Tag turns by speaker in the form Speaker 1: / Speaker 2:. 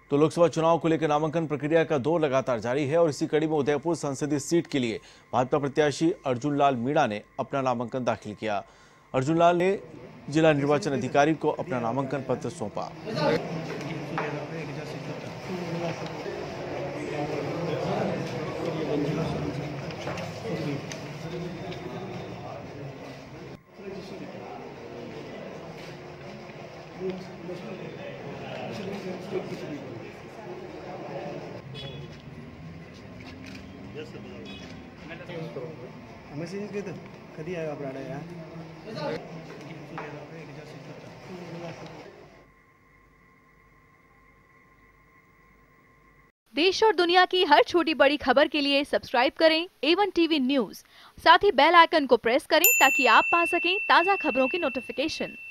Speaker 1: तो लोकसभा चुनाव को लेकर नामांकन प्रक्रिया का दौर लगातार जारी है और इसी कड़ी में उदयपुर संसदीय सीट के लिए भाजपा प्रत्याशी अर्जुन लाल मीणा ने अपना नामांकन दाखिल किया। अर्जुन लाल ने जिला निर्वाचन अधिकारी को अपना नामांकन पत्र सौंपा।
Speaker 2: कधी आहे आपल्याकडे या
Speaker 3: देश और दुनिया की हर छोटी बड़ी खबर के लिए सब्सक्राइब करें A1 टीवी न्यूज़। साथ ही बेल आइकन को प्रेस करें ताकि आप पा सकें ताज़ा खबरों की नोटिफिकेशन।